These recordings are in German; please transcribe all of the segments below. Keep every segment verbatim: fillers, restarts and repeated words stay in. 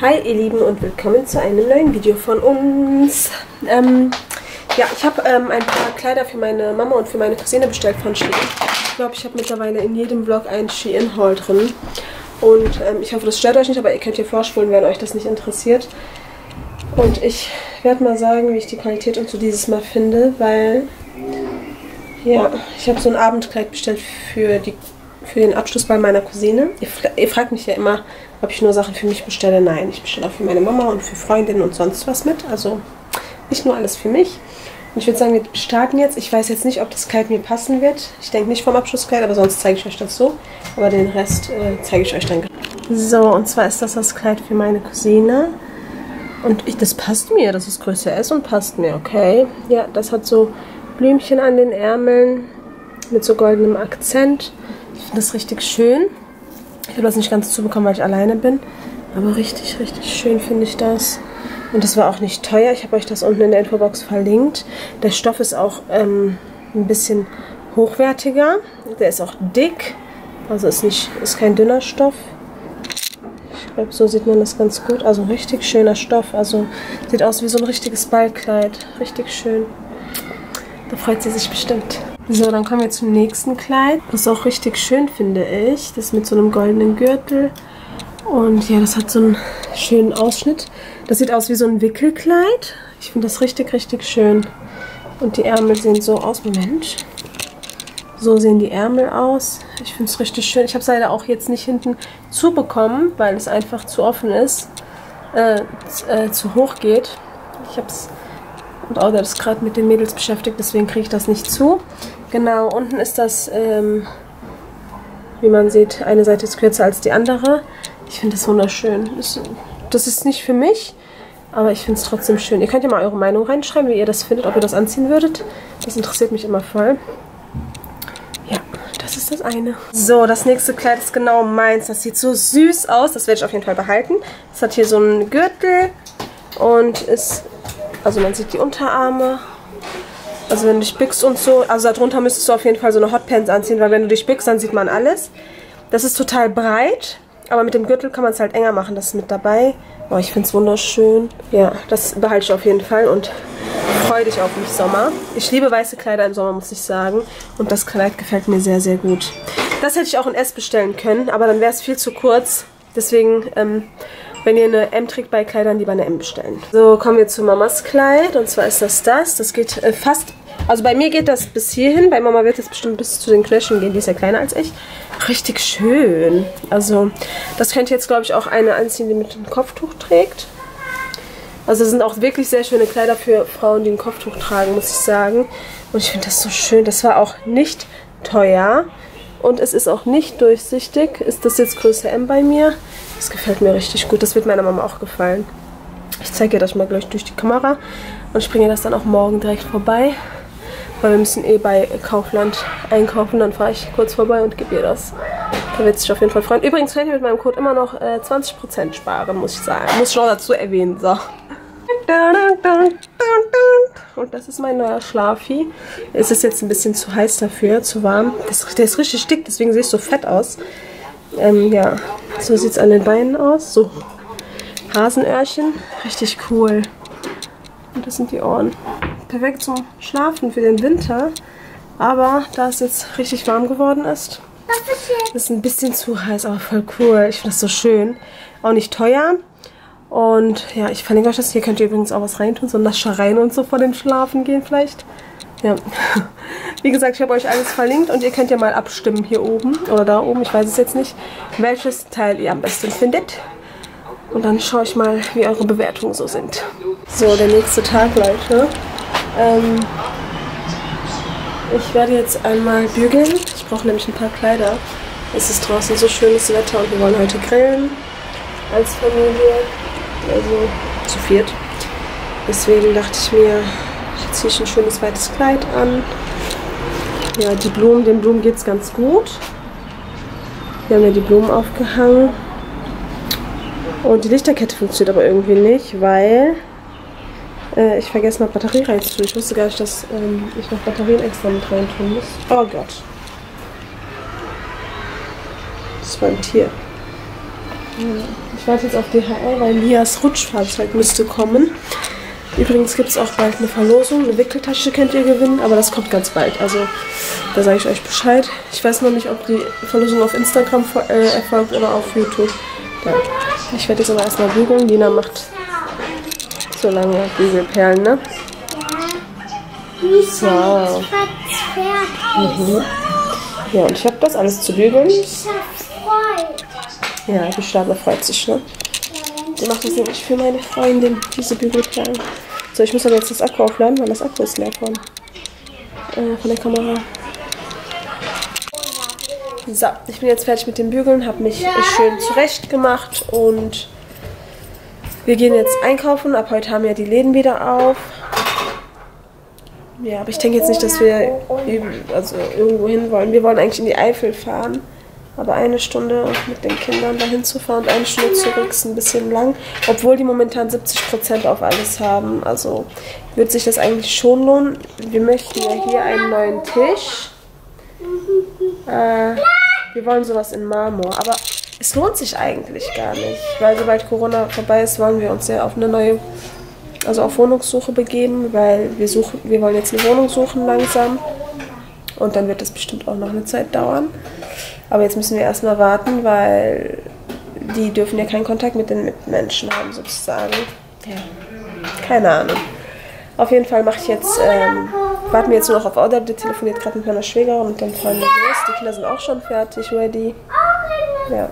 Hi ihr Lieben und willkommen zu einem neuen Video von uns. Ähm, ja, ich habe ähm, ein paar Kleider für meine Mama und für meine Cousine bestellt von Shein. Ich glaube, ich habe mittlerweile in jedem Vlog einen Shein-Haul drin. Und ähm, ich hoffe, das stört euch nicht, aber ihr könnt hier vorspulen, wenn euch das nicht interessiert. Und ich werde mal sagen, wie ich die Qualität und so dieses Mal finde, weil ja, ich habe so ein Abendkleid bestellt für, die, für den Abschlussball meiner Cousine. Ihr, ihr fragt mich ja immer, ob ich nur Sachen für mich bestelle. Nein, ich bestelle auch für meine Mama und für Freundinnen und sonst was mit. Also nicht nur alles für mich. Und ich würde sagen, wir starten jetzt. Ich weiß jetzt nicht, ob das Kleid mir passen wird. Ich denke nicht vom Abschlusskleid, aber sonst zeige ich euch das so. Aber den Rest äh, zeige ich euch dann. So, und zwar ist das das Kleid für meine Cousine. Und ich, das passt mir. Das ist Größe S und passt mir, okay. Ja, das hat so Blümchen an den Ärmeln mit so goldenem Akzent. Ich finde das richtig schön. Ich habe das nicht ganz zubekommen, weil ich alleine bin. Aber richtig, richtig schön finde ich das. Und das war auch nicht teuer. Ich habe euch das unten in der Infobox verlinkt. Der Stoff ist auch ähm, ein bisschen hochwertiger. Der ist auch dick. Also ist, nicht, ist kein dünner Stoff. Ich glaube, so sieht man das ganz gut. Also richtig schöner Stoff. Also sieht aus wie so ein richtiges Ballkleid. Richtig schön. Da freut sie sich bestimmt. So, dann kommen wir zum nächsten Kleid. Das ist auch richtig schön, finde ich. Das ist mit so einem goldenen Gürtel. Und ja, das hat so einen schönen Ausschnitt. Das sieht aus wie so ein Wickelkleid. Ich finde das richtig, richtig schön. Und die Ärmel sehen so aus. Moment. So sehen die Ärmel aus. Ich finde es richtig schön. Ich habe es leider auch jetzt nicht hinten zubekommen, weil es einfach zu offen ist. Äh, äh, zu hoch geht. Ich habe es... Und Auder ist gerade mit den Mädels beschäftigt, deswegen kriege ich das nicht zu. Genau, unten ist das, ähm, wie man sieht, eine Seite ist kürzer als die andere. Ich finde das wunderschön. Das, das ist nicht für mich, aber ich finde es trotzdem schön. Ihr könnt ja mal eure Meinung reinschreiben, wie ihr das findet, ob ihr das anziehen würdet. Das interessiert mich immer voll. Ja, das ist das eine. So, das nächste Kleid ist genau meins. Das sieht so süß aus. Das werde ich auf jeden Fall behalten. Es hat hier so einen Gürtel und ist... Also man sieht die Unterarme. Also wenn du dich bückst und so. Also darunter müsstest du auf jeden Fall so eine Hotpants anziehen, weil wenn du dich bückst, dann sieht man alles. Das ist total breit, aber mit dem Gürtel kann man es halt enger machen. Das ist mit dabei. Oh, ich finde es wunderschön. Ja, das behalte ich auf jeden Fall und freue dich auf mich Sommer. Ich liebe weiße Kleider im Sommer, muss ich sagen. Und das Kleid gefällt mir sehr, sehr gut. Das hätte ich auch in S bestellen können, aber dann wäre es viel zu kurz. Deswegen... Ähm, wenn ihr eine M trägt bei Kleidern, lieber eine M bestellen. So, kommen wir zu Mamas Kleid. Und zwar ist das das. Das geht äh, fast... Also bei mir geht das bis hierhin. Bei Mama wird es bestimmt bis zu den Knöcheln gehen. Die ist ja kleiner als ich. Richtig schön. Also, das könnte jetzt, glaube ich, auch eine anziehen, die mit einem Kopftuch trägt. Also, das sind auch wirklich sehr schöne Kleider für Frauen, die ein Kopftuch tragen, muss ich sagen. Und ich finde das so schön. Das war auch nicht teuer. Und es ist auch nicht durchsichtig. Ist das jetzt Größe M bei mir? Das gefällt mir richtig gut. Das wird meiner Mama auch gefallen. Ich zeige ihr das mal gleich durch die Kamera. Und ich bringe das dann auch morgen direkt vorbei. Weil wir müssen eh bei Kaufland einkaufen. Dann fahre ich kurz vorbei und gebe ihr das. Da wird sich auf jeden Fall freuen. Übrigens könnt ihr mit meinem Code immer noch äh, zwanzig Prozent sparen, muss ich sagen. Muss ich noch dazu erwähnen. So. Und das ist mein neuer Schlafi. Es ist jetzt ein bisschen zu heiß dafür, zu warm. Das, der ist richtig dick, deswegen sehe ich so fett aus. Ähm, ja, so sieht es an den Beinen aus. So Hasenöhrchen. Richtig cool. Und das sind die Ohren. Perfekt zum Schlafen für den Winter. Aber da es jetzt richtig warm geworden ist, ist ein bisschen zu heiß, aber voll cool. Ich finde das so schön. Auch nicht teuer. Und ja, ich verlinke euch das. Hier könnt ihr übrigens auch was reintun. So Naschereien und so vor dem Schlafen gehen vielleicht. Ja. Wie gesagt, ich habe euch alles verlinkt und ihr könnt ja mal abstimmen hier oben oder da oben, ich weiß es jetzt nicht, welches Teil ihr am besten findet. Und dann schaue ich mal, wie eure Bewertungen so sind. So, der nächste Tag, Leute. Ähm, ich werde jetzt einmal bügeln. Ich brauche nämlich ein paar Kleider. Es ist draußen so schönes Wetter und wir wollen heute grillen als Familie. Also zu viert. Deswegen dachte ich mir, ich ziehe ein schönes weites Kleid an. Ja, die Blumen, den Blumen geht es ganz gut. Wir haben ja die Blumen aufgehangen. Und die Lichterkette funktioniert aber irgendwie nicht, weil äh, ich vergessen habe, Batterie reinzutun. Ich wusste gar nicht, dass ähm, ich noch Batterien extra mit reintun muss. Oh Gott. Das war ein Tier. Ich warte jetzt auf D H L, weil Lias Rutschfahrzeug müsste kommen. Übrigens gibt es auch bald eine Verlosung. Eine Wickeltasche könnt ihr gewinnen, aber das kommt ganz bald. Also da sage ich euch Bescheid. Ich weiß noch nicht, ob die Verlosung auf Instagram äh, erfolgt oder auf YouTube. Ja. Ich werde jetzt aber erstmal bügeln. Lina macht so lange Bügelperlen, ne? So. Mhm. Ja, und ich habe das alles zu bügeln. Ja, die Stadler freut sich, ne? Die machen sie nämlich für meine Freundin, diese Bügelperlen. So, ich muss aber jetzt das Akku aufladen, weil das Akku ist leer von, äh, von der Kamera. So, ich bin jetzt fertig mit dem Bügeln, habe mich schön zurecht gemacht und wir gehen jetzt einkaufen. Ab heute haben ja die Läden wieder auf. Ja, aber ich denke jetzt nicht, dass wir also irgendwo hin wollen. Wir wollen eigentlich in die Eifel fahren. Aber eine Stunde mit den Kindern dahin zu fahren und eine Stunde zurück ist ein bisschen lang. Obwohl die momentan siebzig Prozent auf alles haben. Also wird sich das eigentlich schon lohnen. Wir möchten ja hier einen neuen Tisch. Äh, wir wollen sowas in Marmor. Aber es lohnt sich eigentlich gar nicht. Weil sobald Corona vorbei ist, wollen wir uns ja auf eine neue, also auf Wohnungssuche begeben. Weil wir, suchen, wir wollen jetzt eine Wohnung suchen langsam. Und dann wird das bestimmt auch noch eine Zeit dauern. Aber jetzt müssen wir erstmal warten, weil die dürfen ja keinen Kontakt mit den Mitmenschen haben, sozusagen. Ja, keine Ahnung. Auf jeden Fall mache ich jetzt, ähm, warten wir jetzt nur noch auf Audrey, die telefoniert gerade mit meiner Schwägerin und dann fahren wir los. Die Kinder sind auch schon fertig, ready. Ja.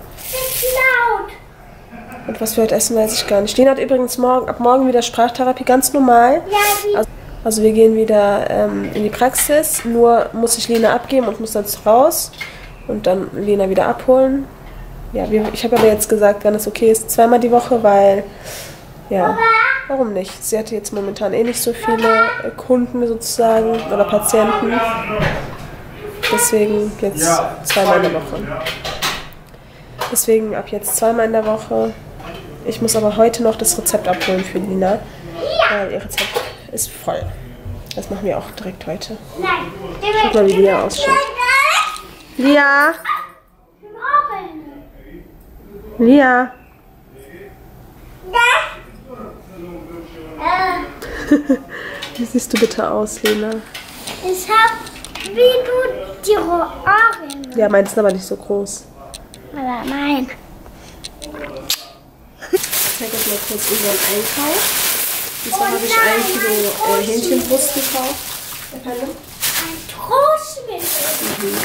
Und was wir heute essen, weiß ich gar nicht. Lina hat übrigens morgen, ab morgen wieder Sprachtherapie, ganz normal. Also, also wir gehen wieder ähm, in die Praxis, nur muss ich Lina abgeben und muss dann raus. Und dann Lena wieder abholen. Ja, wir, ich habe aber jetzt gesagt, wenn es okay ist, zweimal die Woche, weil, ja, warum nicht? Sie hatte jetzt momentan eh nicht so viele Kunden sozusagen oder Patienten. Deswegen jetzt zweimal in der Woche. Deswegen ab jetzt zweimal in der Woche. Ich muss aber heute noch das Rezept abholen für Lina, weil ihr Rezept ist voll. Das machen wir auch direkt heute. Schaut mal, wie Lia ausschaut. Lia! Lia! Wie siehst du bitte aus, Lena? Ich hab wie du die Ohren. Ja, meins ist aber nicht so groß. Aber mein. Ich zeige euch mal kurz unseren Einkauf. Und zwar habe ich ein Kilo äh, Hähnchenbrust gekauft. Ein Trostmittel. Mhm.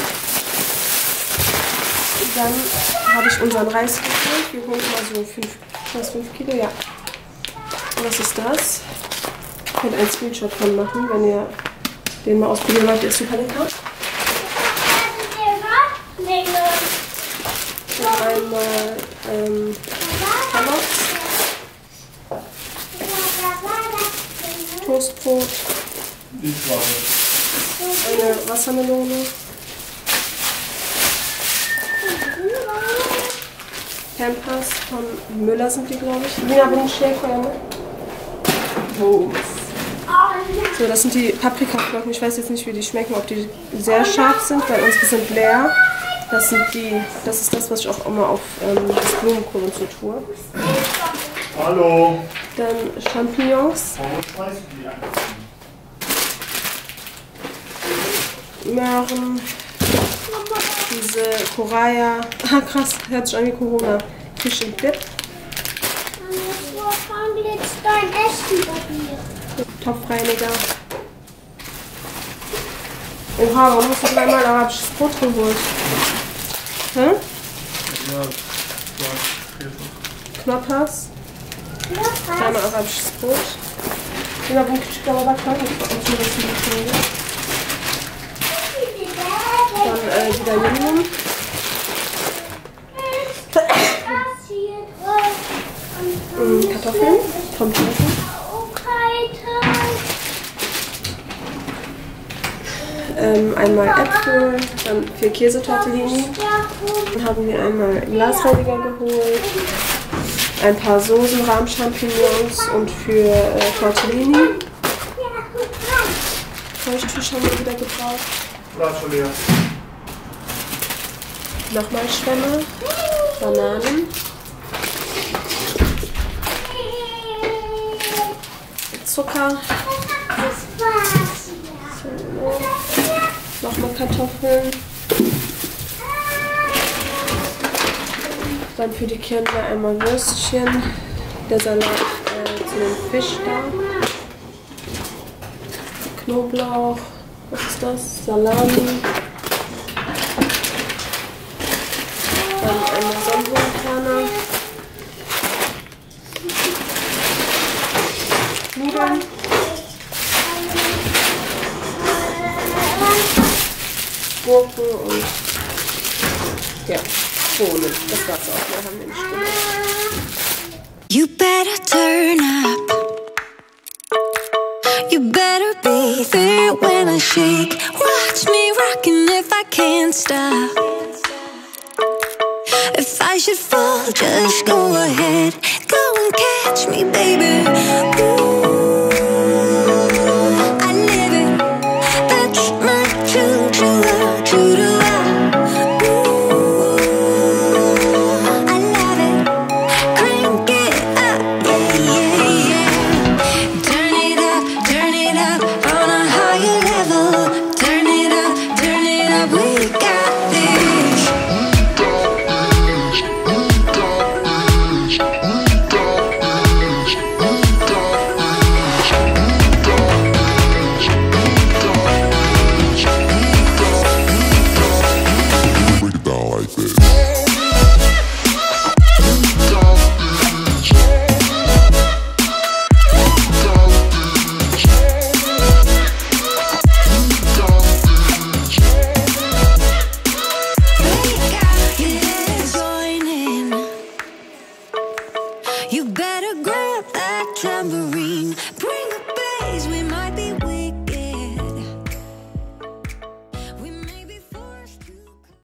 Dann habe ich unseren Reis gekauft. Wir holen mal so fünf Kilo, ja. Und was ist das? Ihr könnt einen Screenshot von machen, wenn ihr den mal ausprobieren wollt. Der ist super lecker. Und einmal ähm, Carlots, Toastbrot, eine Wassermelone, Pampers von Müller sind die, glaube ich. Lina, bin ich Schäfer, ne? Oh. So, das sind die Paprikaflocken. Ich weiß jetzt nicht, wie die schmecken, ob die sehr scharf sind, weil unsere sind leer. Das sind die, das ist das, was ich auch immer auf ähm, das Blumenkohl und so tue. Hallo. Dann Champignons. Möhren. Diese Koraya. Ah krass, hört sich an wie Corona. Fisch im Dip. Topfreiniger. Oha, warum hast du dreimal arabisches Brot geholt? Hä? Ja, Knoppers. Dreimal arabisches Brot. Lina, bin küçük dolaba koy. Dann äh, wieder Minimum. Mm, Kartoffeln. Tomten. Ähm, einmal Äpfel, dann vier Käsetortellini. Dann haben wir einmal Glasreiniger geholt. Ein paar Soßen, Rahmchampignons und für äh, Tortellini. Feuchtfisch haben wir wieder gebraucht. Flasche leer. Nochmal Schwämme, Bananen, Zucker. So, nochmal Kartoffeln. Dann für die Kinder einmal Würstchen. Der Salat äh, zu dem Fisch da. Knoblauch. Was ist das? Salami. Dann einmal Sonnenblumenkerne. Nudeln. Gurken und ja, Bohnen. Das war's auch. Wir haben den Stimme. You better turn up. You better be there when I shake. Watch me rockin' if I can't stop. If I should fall, just go ahead. Go and catch me, baby. Ooh, I live it. That's my true, true love, true to love. Ooh, I love it. Crank it up, yeah, yeah, yeah. Turn it up, turn it up on a higher level. Turn it up, turn it up, we got this. You better grab that tambourine. Bring the bass, we might be